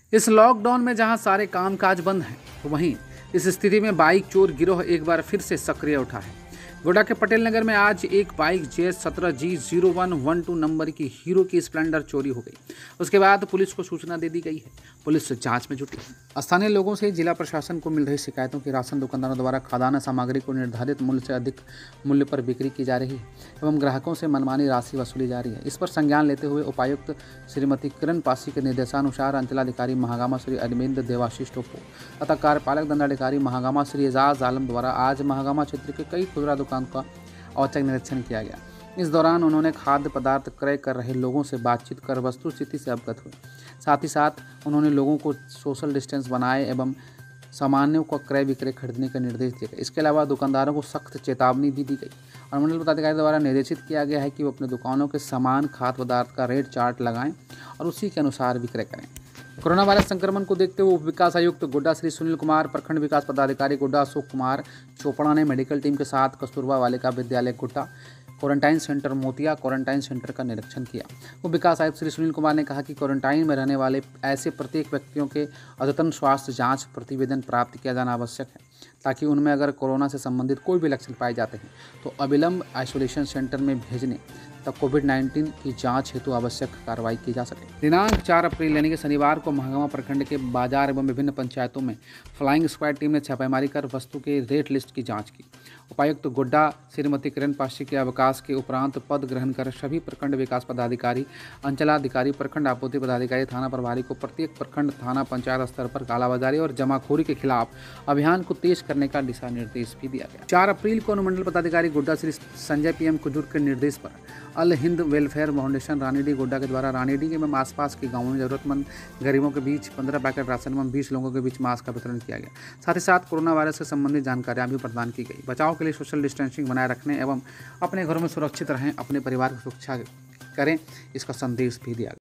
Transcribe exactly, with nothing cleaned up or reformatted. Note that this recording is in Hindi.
इस लॉकडाउन में जहां सारे कामकाज बंद हैं, तो वहीं इस स्थिति में बाइक चोर गिरोह एक बार फिर से सक्रिय उठा है। गोड्डा के पटेल नगर में आज एक बाइक जे सत्रह G zero one one two number की हीरो की स्प्लेंडर चोरी हो गई। उसके बाद पुलिस को सूचना दे दी गई है। पुलिस जांच में जुटी है। स्थानीय लोगों से जिला प्रशासन को मिल रही शिकायतों की राशन दुकानदारों द्वारा खाद्यान्न सामग्री को निर्धारित मूल्य से अधिक मूल्य पर बिक्री की जा रही है एवं ग्राहकों से मनमानी राशि वसूली जा रही है। इस पर संज्ञान लेते हुए उपायुक्त श्रीमती किरण पासी के निर्देशानुसार अंचलाधिकारी महागामा श्री अरविंद देवाशीष टोपो तथा कार्यपालक दंडाधिकारी महागामा श्री एजाज आलम द्वारा आज महागामा क्षेत्र के कई खुदरा दुकान का औचक निरीक्षण किया गया। इस दौरान उन्होंने खाद्य पदार्थ क्रय कर रहे लोगों से बातचीत कर वस्तु स्थिति से अवगत हुए। साथ ही साथ उन्होंने लोगों को सोशल डिस्टेंस बनाए एवं सामानों का क्रय विक्रय खरीदने का निर्देश दिए गए। इसके अलावा दुकानदारों को सख्त चेतावनी भी दी गई और मंडल पदाधिकारी द्वारा निर्देशित किया गया है कि वो अपने दुकानों के सामान खाद्य पदार्थ का रेट चार्ट लगाएं और उसी के अनुसार विक्रय करें। कोरोना वायरस संक्रमण को देखते हुए उप विकास आयुक्त गोड्डा श्री सुनील कुमार, प्रखंड विकास पदाधिकारी गोड्डा अशोक कुमार चोपड़ा ने मेडिकल टीम के साथ कस्तूरबा बालिका विद्यालय Godda, quarantine centre Motiya quarantine centre का निरीक्षण किया। उप विकास आयुक्त श्री सुनील कुमार ने कहा कि क्वारंटाइन में रहने वाले ऐसे प्रत्येक व्यक्तियों के अद्यतन स्वास्थ्य जांच प्रतिवेदन प्राप्त किया जाना आवश्यक है, ताकि उनमें अगर कोरोना से संबंधित कोई भी लक्षण पाए जाते हैं तो अविलंब आइसोलेशन सेंटर में भेजने तक कोविड नाइन्टीन की जांच हेतु आवश्यक कार्रवाई की जा सके। दिनांक चार अप्रैल यानी कि शनिवार को महागामा प्रखंड के बाजार एवं विभिन्न पंचायतों में फ्लाइंग स्क्वाड टीम ने छापेमारी कर वस्तु के रेट लिस्ट की जांच की। उपायुक्त गोड्डा श्रीमती किरण पासी के अवकाश के उपरांत पद ग्रहण कर सभी प्रखंड विकास पदाधिकारी, अंचलाधिकारी, प्रखंड आपूर्ति पदाधिकारी, थाना प्रभारी को प्रत्येक प्रखंड थाना पंचायत स्तर पर कालाबाजारी और जमाखोरी के खिलाफ अभियान को तेज करने का दिशा निर्देश भी दिया गया। चार अप्रैल को अनुमंडल पदाधिकारी गोड्डा श्री संजय पी एम कुजूर के निर्देश पर अल हिंद वेलफेयर फाउंडेशन रानीडी गोड्डा के द्वारा रानीडी एवं आसपास के गांवों में जरूरतमंद गरीबों के बीच पंद्रह पैकेट राशन एवं बीस लोगों के बीच मास्क का वितरण किया गया। साथ ही साथ कोरोना वायरस से संबंधित जानकारियां भी प्रदान की गई। बचाव के लिए सोशल डिस्टेंसिंग बनाए रखने एवं अपने घरों में सुरक्षित रहें, अपने परिवार की सुरक्षा करें, इसका संदेश भी दिया गया।